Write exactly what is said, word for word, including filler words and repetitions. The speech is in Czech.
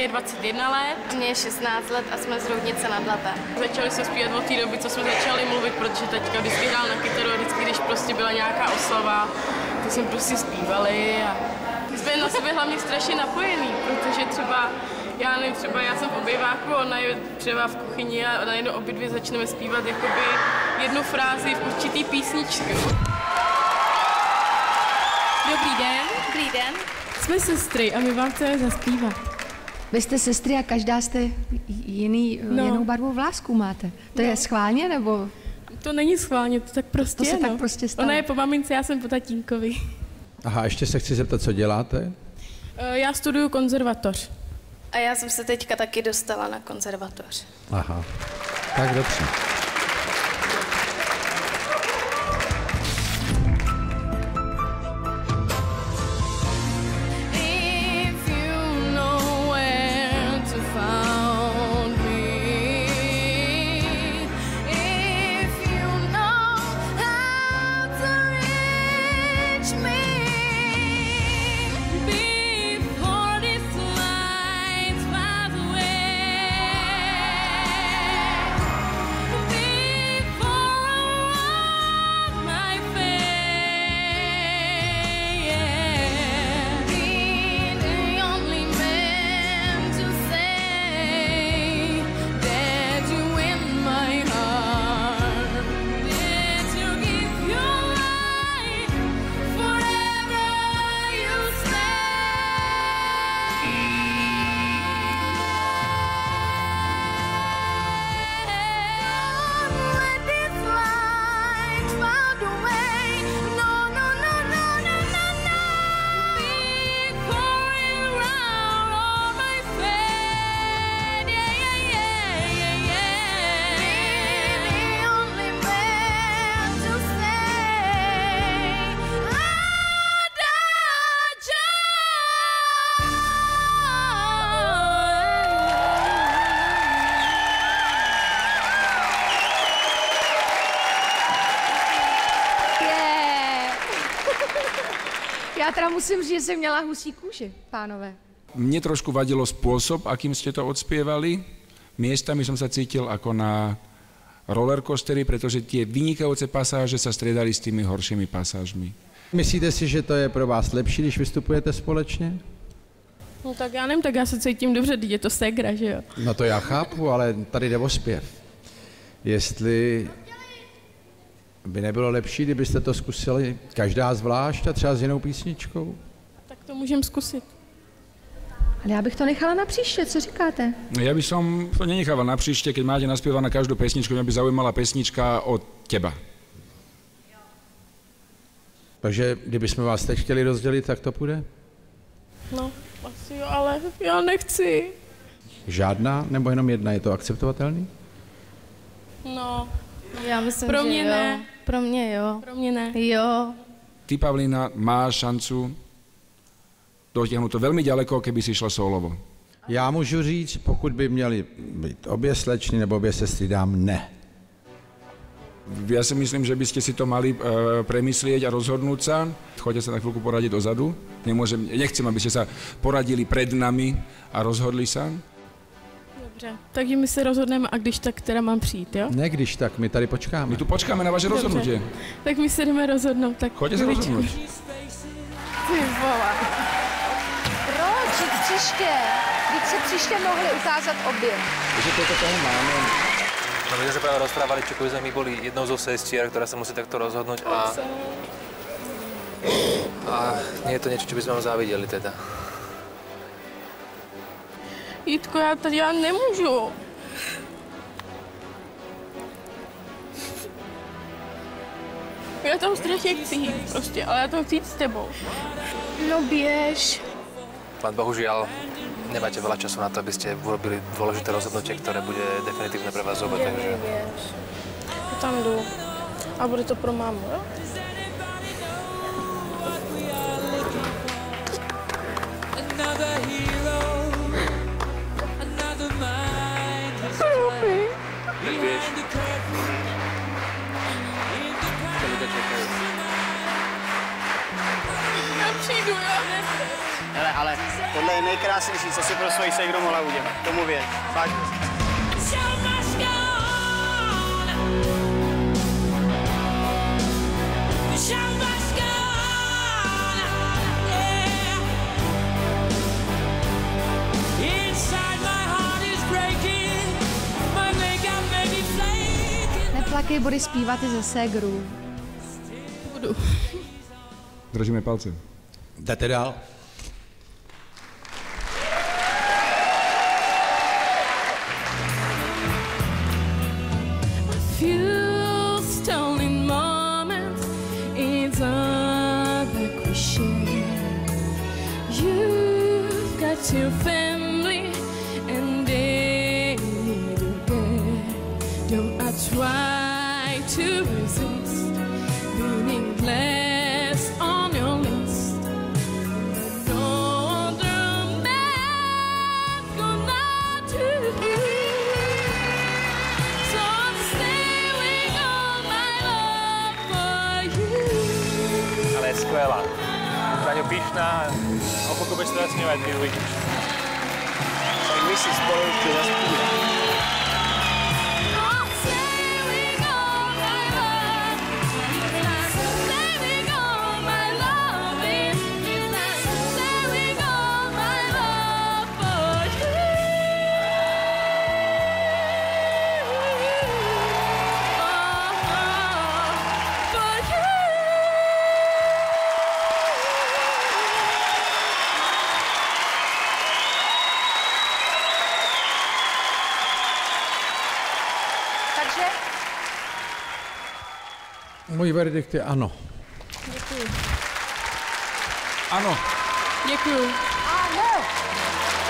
je dvacet jedna let. Mně je šestnáct let a jsme z Roudnice nad Labem. Začali jsme zpívat od té doby, co jsme začali mluvit, protože teďka vždycky hrál na kytaru, vždycky, když prostě byla nějaká oslava, tak jsme prostě zpívali a my jsme na sebe hlavně strašně napojení, protože třeba, já nevím, třeba já jsem v obýváku, ona je třeba v kuchyni a najednou obě dvě začneme zpívat jakoby jednu frázi v určitý písničce. Dobrý den. Dobrý den. Jsme sestry a my vám chceme zaspívat. Vy jste sestry a každá jste jiný, no. jinou barvu vlásků máte. To no. je schválně, nebo? To není schválně, to tak prostě to je, se no. tak prostě stalo. Ona je po mamince, já jsem po tatínkovi. Aha, ještě se chci zeptat, co děláte? Já studuju konzervatoř. A já jsem se teďka taky dostala na konzervatoř. Aha, tak dobře. Já teda musím říct, že jsem měla husí kůži, pánové. Mne trošku vadilo spôsob, akým ste to odspievali. Miestami som sa cítil ako na rollercoastery, pretože tie vynikajúce pasáže sa striedali s tými horšími pasážmi. Myslíte si, že to je pro vás lepší, když vystupujete společně? No tak já nevím, tak já se cítím dobře, když je to ségra, že jo? No to já chápu, ale tady jde o zpěv. Jestli by nebylo lepší, kdybyste to zkusili každá zvlášť a třeba s jinou písničkou? Tak to můžeme zkusit. Ale já bych to nechala na příště, co říkáte? Ja by som to nenechával na příště, keď máte naspievané každú pesničku, mňa by zaujímala pesnička od teba. Takže kdybychom vás teď chtěli rozdělit, tak to půjde? No, asi jo, ale já nechci. Žádná nebo jenom jedna, je to akceptovatelný? No, já myslím, pro že mě jo. ne. Pro mě jo. Pro mě ne. Jo. Ty, Pavlína, máš šancu dotiahnuť to veľmi ďaleko, keby si šla solovo. Já můžu říct, pokud by měly být obě slečny nebo obě sestry, dám ne. Ja si myslím, že by ste si to mali e, premyslieť a rozhodnúť sa. Choďte sa na chvíľku poradiť dozadu. Nemôžem, nechcem, aby ste sa poradili pred nami a rozhodli sa. Dobře, takže my se rozhodneme a když tak teda mám přijít, jo? Ne, když tak, my tady počkáme. My tu počkáme na vaše Dobře. rozhodnutie. Tak my se jdeme rozhodnout. Tak Choďte sa rozhodnúť. Ty vole. Proč? Vždyť příště. Vždyť se příště mohli ukázat obě. Takže toto toho máme. No my sme sa práve rozprávali, čo keby sme my boli jednou zo sestier, ktorá sa musí takto rozhodnúť a... A nie je to niečo, čo by sme vám závideli teda. Jitko, já tady já nemůžu. Já tam strašně chci jít prostě, ale já tam chci jít s tebou. No běž. Len bohužiaľ, nemáte veľa času na to, aby ste urobili dôležité rozhodnutie, ktoré bude definitívne pre vás obe, takže... Já tam jdu. A bude to pro mámu, jo? Vieš? To ľudia čekajú. Já přijdu, já nechci. Hele, ale tohle je nejkrásnější, co si pro svoji segru mohla udělat. Tomu věř. Fakt. Neplakej, bude zpívat i ze ségru. Budu. Držíme palce. Jdete dál? Few stolen moments, it's all that we share. You've got your family and they need you there. Don't I try to resist being less on your list. No other man gonna do. So I'm saving all my love for you. Ale je skvělá. Na ňu pyšná a pokud budeš teda snívat, ty uvidíš. Tak vy si spolu tu zaspívat. Takže? Můj verdikt je ano. Děkuji. Ano. Děkuji. Ano.